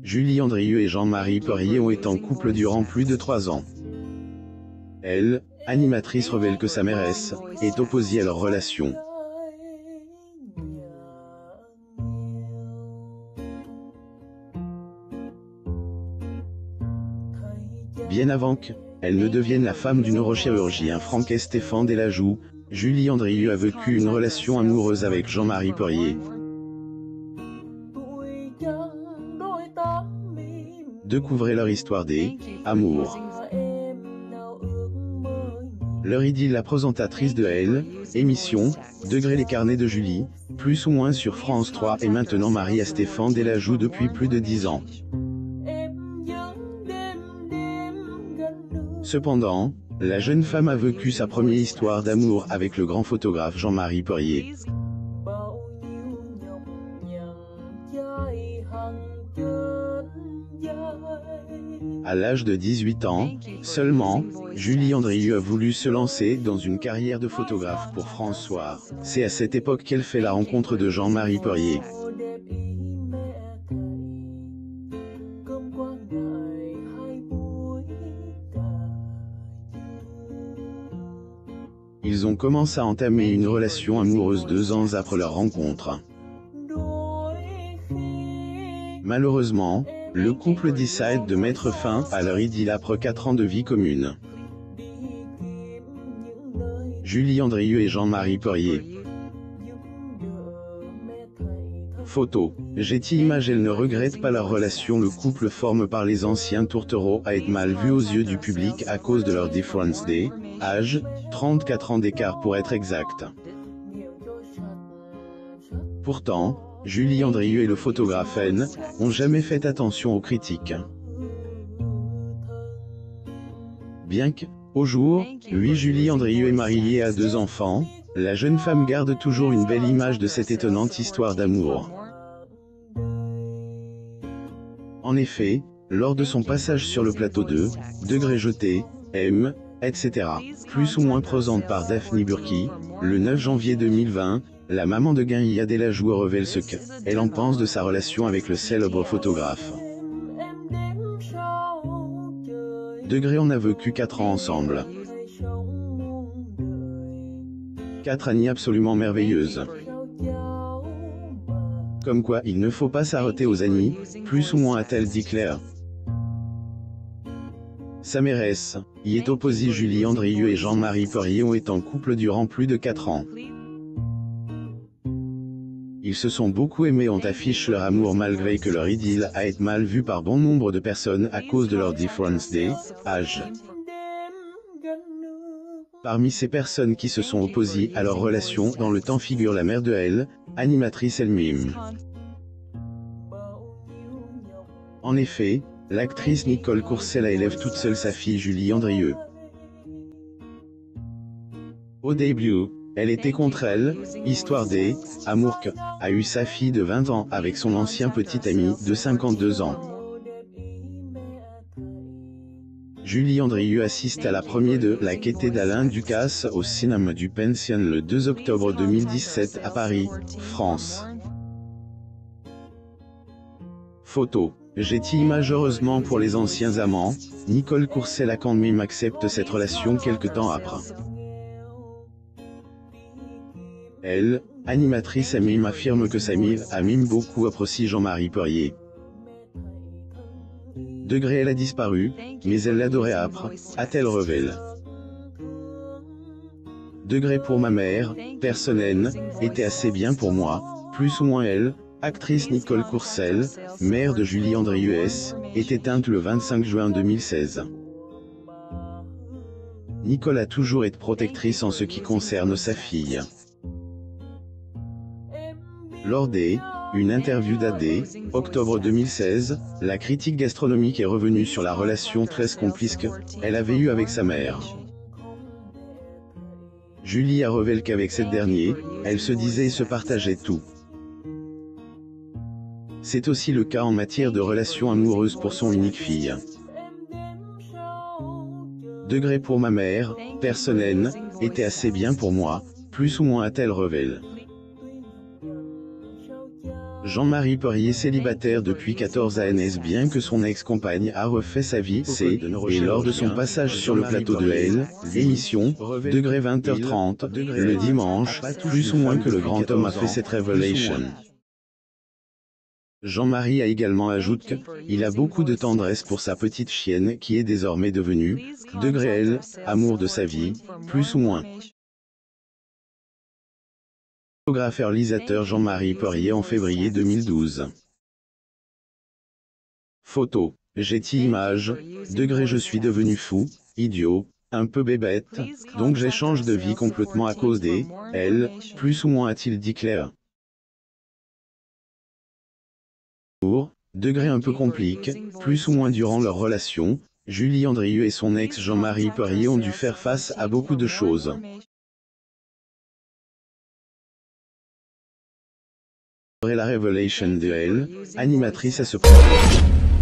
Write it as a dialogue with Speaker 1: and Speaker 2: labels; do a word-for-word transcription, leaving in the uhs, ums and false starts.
Speaker 1: Julie Andrieux et Jean-Marie Perrier ont été en couple durant plus de trois ans. Elle, animatrice, révèle que sa mairesse est opposée à leur relation. Bien avant qu'elle ne devienne la femme du neurochirurgien Franck-Stéphane Delajoux, Julie Andrieux a vécu une relation amoureuse avec Jean-Marie Perrier. Découvrez leur histoire des amours. Leur idylle. La présentatrice de Elle, émission, Degré les carnets de Julie, plus ou moins sur France trois, est maintenant mariée à Stéphane Delajoux depuis plus de dix ans. Cependant, la jeune femme a vécu sa première histoire d'amour avec le grand photographe Jean-Marie Perrier. À l'âge de dix-huit ans, seulement, Julie Andrieux a voulu se lancer dans une carrière de photographe pour François. C'est à cette époque qu'elle fait la rencontre de Jean-Marie Perrier. Ils ont commencé à entamer une relation amoureuse deux ans après leur rencontre. Malheureusement, le couple décide de mettre fin à leur idylle après quatre ans de vie commune. Julie Andrieux et Jean-Marie Perrier. Photo. Getty Images. Elle ne regrette pas leur relation. Le couple formé par les anciens tourtereaux a été mal vu aux yeux du public à cause de leur différence d'âge, trente-quatre ans d'écart pour être exact. Pourtant, Julie Andrieux et le photographe N ont jamais fait attention aux critiques. Bien que, au jour, oui, Julie Andrieux est mariée et a deux enfants, la jeune femme garde toujours une belle image de cette étonnante histoire d'amour. En effet, lors de son passage sur le plateau de Degré jeté, M, et cetera, plus ou moins présente par Daphne Burki, le neuf janvier deux mille vingt, la maman de Gaïa Delajoux révèle ce qu'elle en pense de sa relation avec le célèbre photographe. Degré. On a vécu quatre ans ensemble. Quatre années absolument merveilleuses. Comme quoi il ne faut pas s'arrêter aux années, plus ou moins a-t-elle dit Claire. Sa mairesse y est opposée. Julie Andrieux et Jean-Marie Perrier ont été en couple durant plus de quatre ans. Ils se sont beaucoup aimés. On affiche leur amour malgré que leur idylle a été mal vue par bon nombre de personnes à cause de leur différence d'âge. Parmi ces personnes qui se sont opposées à leur relation dans le temps figure la mère de Elle, animatrice elle-même. En effet, l'actrice Nicole Courcelle élève toute seule sa fille Julie Andrieux. Au début, elle était contre elle, histoire des amours que a eu sa fille de vingt ans avec son ancien petit ami de cinquante-deux ans. Julie Andrieux assiste à la première de La Quête d'Alain Ducasse au cinéma du Pension le deux octobre deux mille dix-sept à Paris, France. Photo. Getty Images. Heureusement pour les anciens amants, Nicole Courcelle a quand même accepté cette relation quelque temps après. Elle, animatrice elle-même, affirme que sa mère aime beaucoup apprécie Jean-Marie Perrier. Degré. Elle a disparu, mais elle l'adorait après, a-t-elle révélé. Degré. Pour ma mère, personne N était assez bien pour moi, plus ou moins elle, actrice Nicole Courcelle, mère de Julie Andrieux S, est éteinte le vingt-cinq juin deux mille seize. Nicole a toujours été protectrice en ce qui concerne sa fille. Lors des une interview datée, octobre deux mille seize, la critique gastronomique est revenue sur la relation très complice qu'elle avait eue avec sa mère. Julie a révélé qu'avec cette dernière, elle se disait et se partageait tout. C'est aussi le cas en matière de relations amoureuses pour son unique fille. Degré. Pour ma mère, personne N était assez bien pour moi, plus ou moins a-t-elle révélé. Jean-Marie Perrier célibataire depuis quatorze années bien que son ex-compagne a refait sa vie, c'est, et lors de son passage sur le plateau de Elle, émission, degré vingt heures trente, le dimanche, plus ou moins que le grand homme a fait cette révélation. Jean-Marie a également ajouté qu'il a beaucoup de tendresse pour sa petite chienne qui est désormais devenue, degré Elle, amour de sa vie, plus ou moins. Photographe réalisateur Jean-Marie Perrier en février deux mille douze. Photo, Getty Images, degré je suis devenu fou, idiot, un peu bébête, donc j'échange de vie complètement à cause des, elle, plus ou moins a-t-il dit Claire. Degré un peu compliqué, plus ou moins durant leur relation, Julie Andrieux et son ex Jean-Marie Perrier ont dû faire face à beaucoup de choses. La révélation de Elle, animatrice à ce propos.